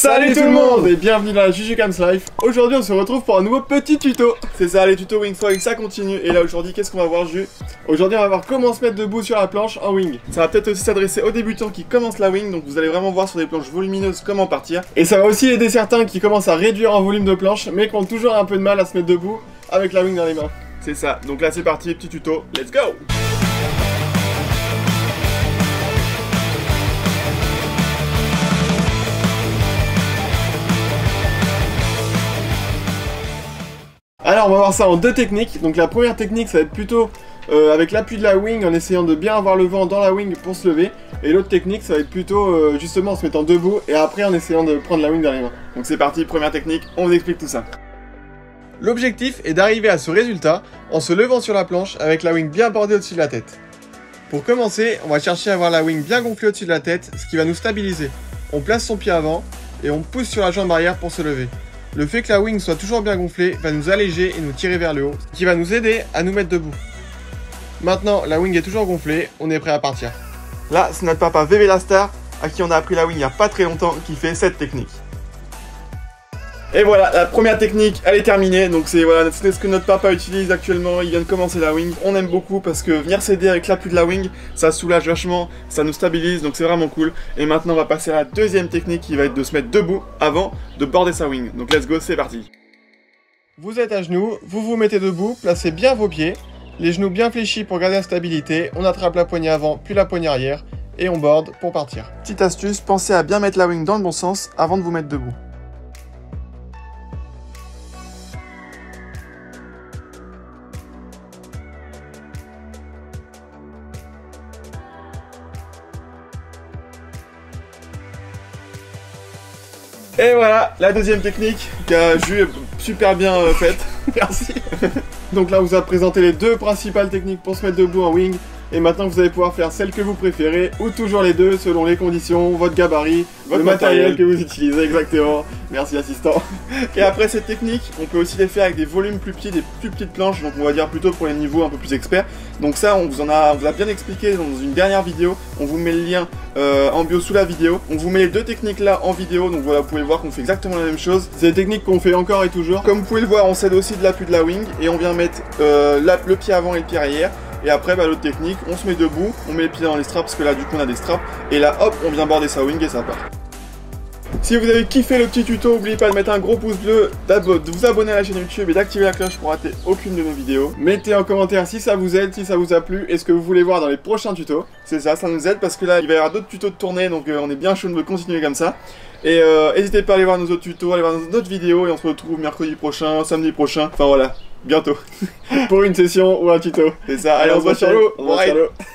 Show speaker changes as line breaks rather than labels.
Salut tout le monde et bienvenue dans la Jujukams Life. Aujourd'hui on se retrouve pour un nouveau petit tuto. C'est ça, les tutos wing foil, ça continue. Et là aujourd'hui qu'est-ce qu'on va voir, Ju? Aujourd'hui on va voir comment se mettre debout sur la planche en wing. Ça va peut-être aussi s'adresser aux débutants qui commencent la wing. Donc vous allez vraiment voir sur des planches volumineuses comment partir. Et ça va aussi aider certains qui commencent à réduire en volume de planche mais qui ont toujours un peu de mal à se mettre debout avec la wing dans les mains. C'est ça, donc là c'est parti, petit tuto, let's go! Alors on va voir ça en deux techniques. Donc la première technique ça va être plutôt avec l'appui de la wing en essayant de bien avoir le vent dans la wing pour se lever. Et l'autre technique ça va être plutôt justement en se mettant debout et après en essayant de prendre la wing dans les mains. Donc c'est parti, première technique, on vous explique tout ça. L'objectif est d'arriver à ce résultat en se levant sur la planche avec la wing bien bordée au-dessus de la tête. Pour commencer, on va chercher à avoir la wing bien gonflée au-dessus de la tête, ce qui va nous stabiliser. On place son pied avant et on pousse sur la jambe arrière pour se lever. Le fait que la wing soit toujours bien gonflée va nous alléger et nous tirer vers le haut, ce qui va nous aider à nous mettre debout. Maintenant, la wing est toujours gonflée, on est prêt à partir. Là, c'est notre papa VV la Star, à qui on a appris la wing il n'y a pas très longtemps, qui fait cette technique. Et voilà, la première technique, elle est terminée. Donc c'est ce que notre papa utilise actuellement. Il vient de commencer la wing. On aime beaucoup parce que venir s'aider avec l'appui de la wing, ça soulage vachement, ça nous stabilise, donc c'est vraiment cool. Et maintenant, on va passer à la deuxième technique qui va être de se mettre debout avant de border sa wing. Donc let's go, c'est parti. Vous êtes à genoux, vous vous mettez debout, placez bien vos pieds, les genoux bien fléchis pour garder la stabilité. On attrape la poignée avant, puis la poignée arrière, et on borde pour partir. Petite astuce, pensez à bien mettre la wing dans le bon sens avant de vous mettre debout. Et voilà, la deuxième technique qu'a Ju super bien faite. Merci. Donc là, on vous a présenté les deux principales techniques pour se mettre debout en wing. Et maintenant, vous allez pouvoir faire celle que vous préférez ou toujours les deux selon les conditions, votre gabarit, votre matériel que vous utilisez exactement. Merci assistant. Et après cette technique, on peut aussi les faire avec des volumes plus petits, des plus petites planches. Donc on va dire plutôt pour les niveaux un peu plus experts. Donc ça, on vous a bien expliqué dans une dernière vidéo. On vous met le lien en bio sous la vidéo. On vous met les deux techniques là en vidéo. Donc voilà, vous pouvez voir qu'on fait exactement la même chose. C'est des techniques qu'on fait encore et toujours. Comme vous pouvez le voir, on s'aide aussi de l'appui de la wing et on vient mettre le pied avant et le pied arrière. Et après, l'autre technique, on se met debout, on met les pieds dans les straps parce que là, du coup, on a des straps. Et là, hop, on vient border sa wing et ça part. Si vous avez kiffé le petit tuto, n'oubliez pas de mettre un gros pouce bleu, de vous abonner à la chaîne YouTube et d'activer la cloche pour rater aucune de nos vidéos. Mettez en commentaire si ça vous aide, si ça vous a plu et ce que vous voulez voir dans les prochains tutos. C'est ça, ça nous aide parce que là, il va y avoir d'autres tutos de tournée, donc on est bien chaud de continuer comme ça. Et n'hésitez pas à aller voir nos autres tutos, aller voir nos autres vidéos et on se retrouve mercredi prochain, samedi prochain, enfin voilà, bientôt, pour une session ou un tuto. C'est ça, allez on se voit sur l'eau,